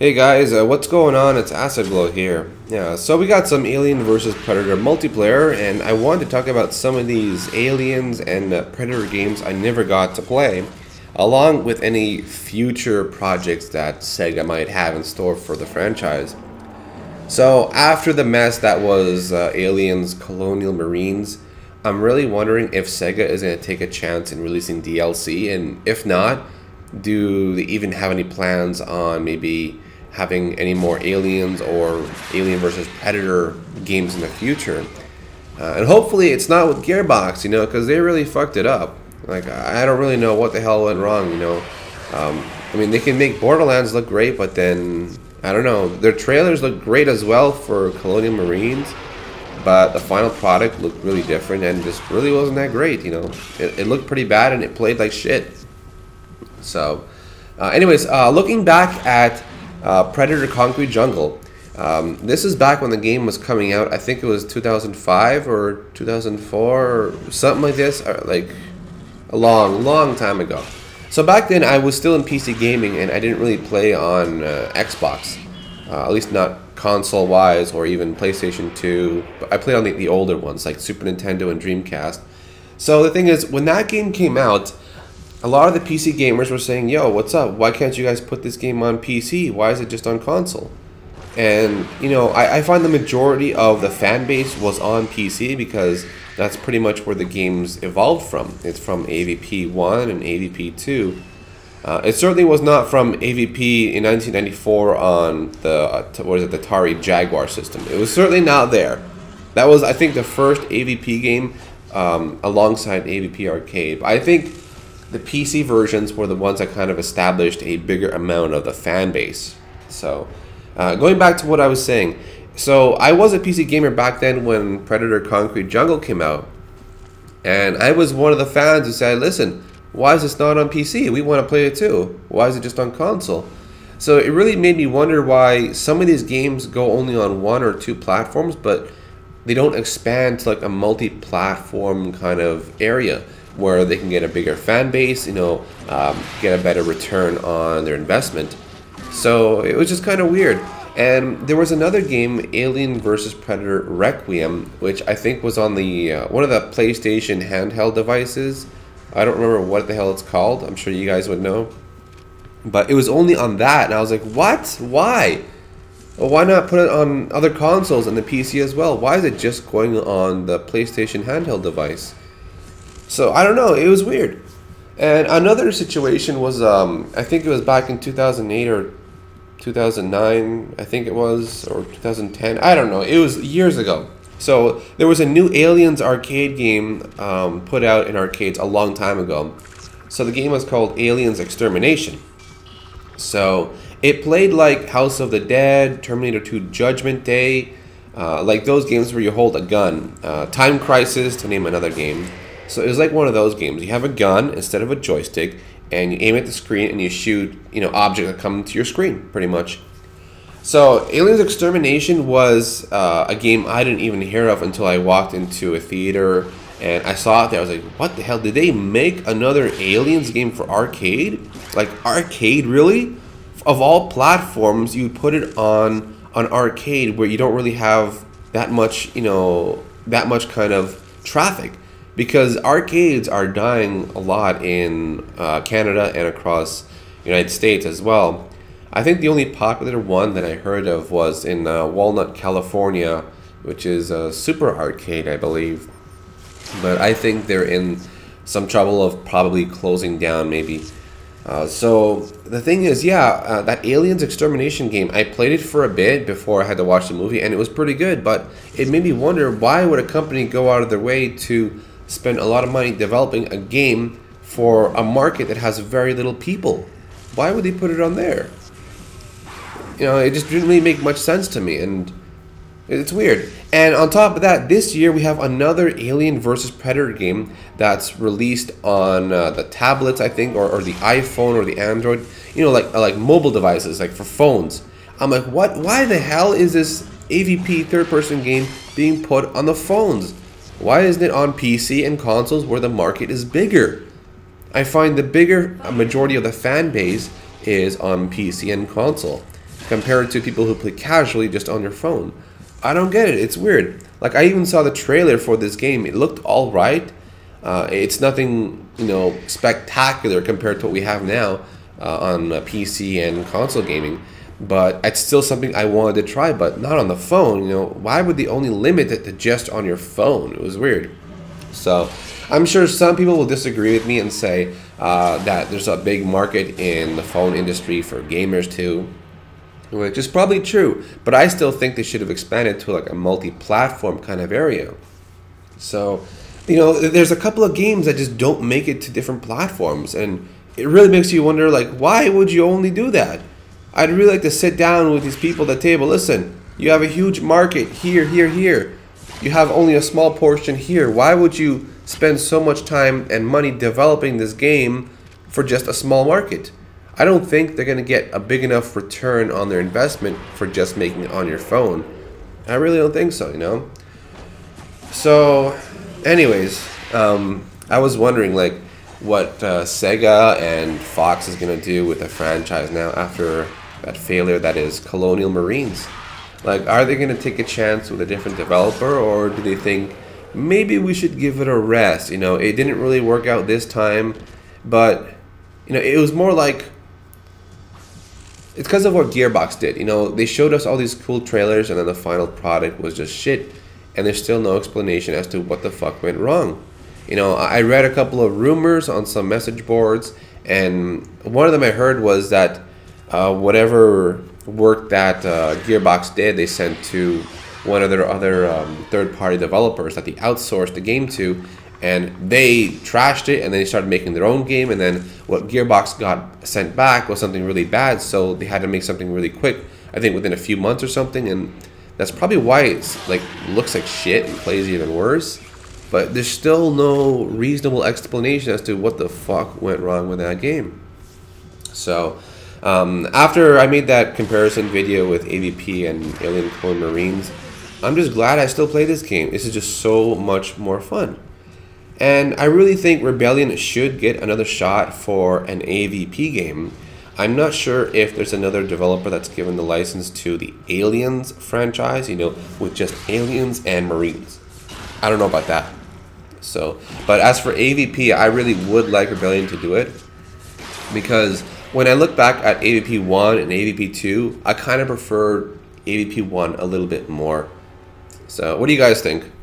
Hey guys, what's going on? It's Acid Glow here. Yeah, so we got some Alien vs Predator multiplayer, and I wanted to talk about some of these Aliens and Predator games I never got to play, along with any future projects that Sega might have in store for the franchise. So after the mess that was Aliens Colonial Marines, I'm really wondering if Sega is going to take a chance in releasing DLC, and if not, do they even have any plans on maybe having any more Aliens or Alien versus Predator games in the future? And hopefully it's not with Gearbox, because they really fucked it up. Like, I don't really know what the hell went wrong, I mean, they can make Borderlands look great, but then, I don't know, their trailers look great as well for Colonial Marines, but the final product looked really different and just really wasn't that great, It looked pretty bad and it played like shit. So, anyways, looking back at Predator Concrete Jungle, this is back when the game was coming out. I think it was 2005 or 2004 or something like this, like a long time ago. So back then I was still in PC gaming and I didn't really play on Xbox, at least not console wise or even PlayStation 2. But I played on the older ones like Super Nintendo and Dreamcast. So the thing is, when that game came out, a lot of the PC gamers were saying, yo, what's up? Why can't you guys put this game on PC? Why is it just on console? And, I find the majority of the fan base was on PC because that's pretty much where the games evolved from. It's from AVP 1 and AVP 2. It certainly was not from AVP in 1994 on the Atari Jaguar system. It was certainly not there. That was, I think, the first AVP game alongside AVP Arcade. But I think the PC versions were the ones that kind of established a bigger amount of the fan base. So, going back to what I was saying. So, I was a PC gamer back then when Predator Concrete Jungle came out. And I was one of the fans who said, listen, why is this not on PC? We want to play it too. Why is it just on console? So, it really made me wonder why some of these games go only on one or two platforms, but they don't expand to like a multi-platform kind of area where they can get a bigger fan base, get a better return on their investment. So it was just kind of weird. And there was another game, Alien vs Predator Requiem, which I think was on the one of the PlayStation handheld devices. I don't remember what the hell it's called. I'm sure you guys would know. But it was only on that, and I was like, what? Why? Well, why not put it on other consoles and the PC as well? Why is it just going on the PlayStation handheld device? So, I don't know, it was weird. And another situation was, I think it was back in 2008 or 2009, I think it was, or 2010, I don't know, it was years ago. So, there was a new Aliens arcade game put out in arcades a long time ago. So, the game was called Aliens Extermination. So, it played like House of the Dead, Terminator 2 Judgment Day, like those games where you hold a gun, Time Crisis, to name another game. So it was like one of those games. You have a gun instead of a joystick, and you aim at the screen and you shoot, objects that come to your screen, pretty much. So Aliens Extermination was a game I didn't even hear of until I walked into a theater and I saw it there. I was like, what the hell? Did they make another Aliens game for arcade? Like, arcade, really? Of all platforms, you'd put it on arcade where you don't really have that much, that much kind of traffic. Because arcades are dying a lot in Canada and across the United States as well. I think the only popular one that I heard of was in Walnut, California, which is a Super Arcade, I believe. But I think they're in some trouble of probably closing down, maybe. So the thing is, that Aliens Extermination game, I played it for a bit before I had to watch the movie, and it was pretty good. But it made me wonder, why would a company go out of their way to spend a lot of money developing a game for a market that has very little people? Why would they put it on there? It just didn't really make much sense to me, and it's weird. And on top of that, this year we have another Alien vs Predator game that's released on the tablets, I think, or the iPhone or the Android, like mobile devices, like for phones. I'm like, what? Why the hell is this AVP third-person game being put on the phones? Why isn't it on PC and consoles where the market is bigger? I find the bigger majority of the fan base is on PC and console. compared to people who play casually just on their phone. I don't get it. It's weird. Like, I even saw the trailer for this game. It looked all right. It's nothing, you know, spectacular compared to what we have now on PC and console gaming. But it's still something I wanted to try, but not on the phone. You know, why would they only limit it to just on your phone? It was weird. So I'm sure some people will disagree with me and say that there's a big market in the phone industry for gamers too, which is probably true, but I still think they should have expanded to like a multi-platform kind of area. So, you know, there's a couple of games that just don't make it to different platforms, and it really makes you wonder, like, why would you only do that? I'd really like to sit down with these people at the table. Listen, you have a huge market here, here, here. You have only a small portion here. Why would you spend so much time and money developing this game for just a small market? I don't think they're going to get a big enough return on their investment for just making it on your phone. I really don't think so, you know? So, anyways, I was wondering, like, what Sega and Fox is going to do with the franchise now after that failure that is Colonial Marines. Like, are they going to take a chance with a different developer, or do they think maybe we should give it a rest? You know, it didn't really work out this time, but, you know, it was more like, it's because of what Gearbox did. You know, they showed us all these cool trailers, and then the final product was just shit, and there's still no explanation as to what the fuck went wrong. You know, I read a couple of rumors on some message boards, and one of them I heard was that whatever work that Gearbox did, they sent to one of their other third-party developers that they outsourced the game to, and they trashed it, and then they started making their own game, and then what Gearbox got sent back was something really bad, so they had to make something really quick, I think within a few months or something, and that's probably why it's like looks like shit and plays even worse. But there's still no reasonable explanation as to what the fuck went wrong with that game. So, after I made that comparison video with AVP and Alien Colonial Marines, I'm just glad I still play this game. This is just so much more fun. And I really think Rebellion should get another shot for an AVP game. I'm not sure if there's another developer that's given the license to the Aliens franchise, you know, with just Aliens and Marines. I don't know about that. So, but as for AVP, I really would like Rebellion to do it, because when I look back at AVP 1 and AVP 2, I kind of prefer AVP 1 a little bit more. So, what do you guys think?